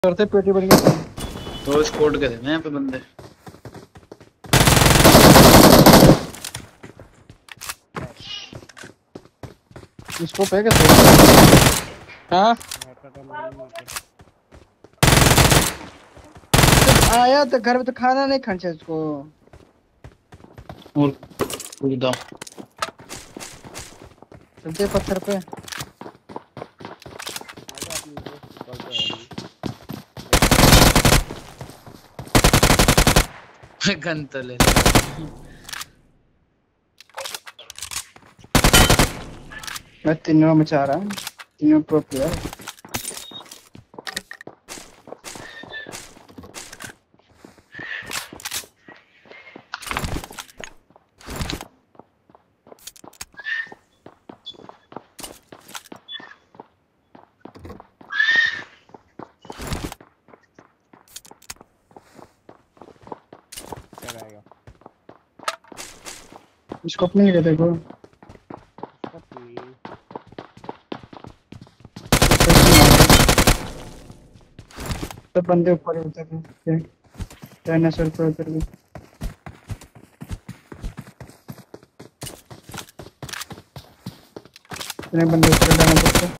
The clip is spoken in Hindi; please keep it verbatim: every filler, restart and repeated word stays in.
करते पेटी बन गई। दो स्क्वाड के थे ना यहाँ पे बंदे। इसको पे कैसे? हाँ आया तो घर में तो खाना नहीं खाना चाहिए उसको। और कूदा चलते पत्थर पे। गन तो ले मैं तीनों में चाह रहा हूँ, तीनों प्रो प्लेयर। इसको अपने ही देखो। सब बंदे ऊपर ही उतर गए, डायनासोर पर उतर गए। इतने बंदे ऊपर डायनासोर पे।